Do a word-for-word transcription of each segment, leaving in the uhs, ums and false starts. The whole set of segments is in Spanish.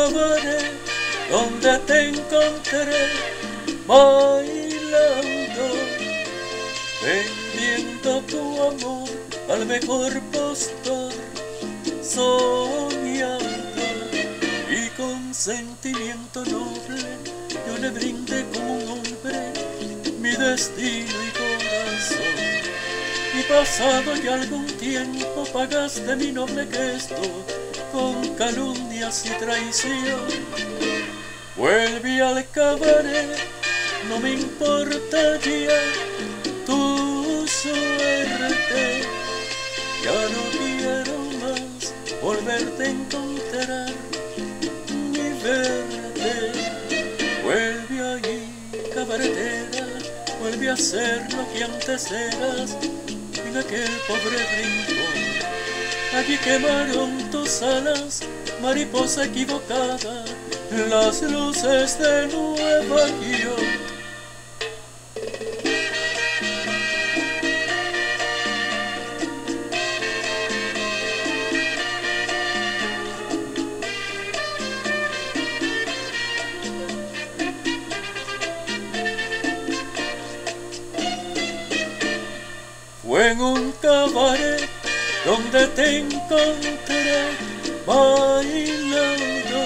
cabaret donde te encontré bailando, vendiendo tu amor al mejor postor, soñando, y con sentimiento noble yo le brindé como un hombre mi destino y corazón. Y pasado ya algún tiempo pagaste mi noble gesto con calumnias y traición. Vuelve al cabaret, no me importa ya tu suerte, ya no quiero más volverte a encontrar ni verte. Vuelve ahí, cabaretera, vuelve a ser lo que antes eras en aquel pobre rincón. Allí quemaron tus alas, mariposa equivocada, las luces de Nueva York. Fue en un cabaret donde te encontré bailando,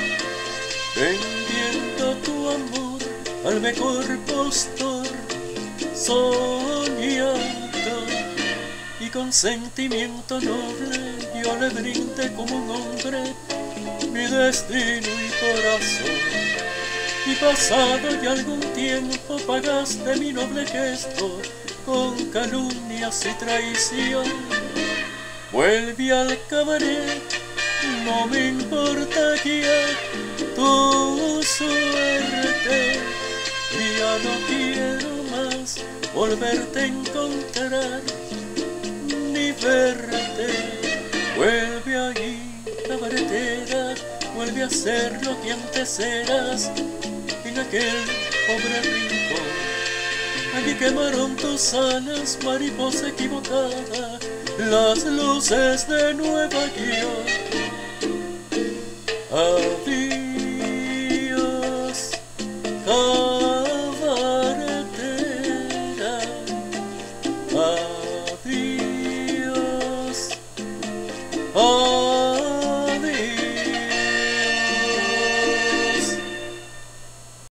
vendiendo tu amor al mejor postor, soñando, y con sentimiento noble yo le brindé como un hombre mi destino y corazón. Y pasado ya algún tiempo pagaste mi noble gesto con calumnias y traición. Vuelve al cabaret, no me importa ya tu suerte, ya no quiero más volverte a encontrar ni verte. Vuelve allí, cabaretera, vuelve a ser lo que antes eras en aquel pobre rincón. Allí quemaron tus alas, mariposa equivocada, las luces de Nueva York.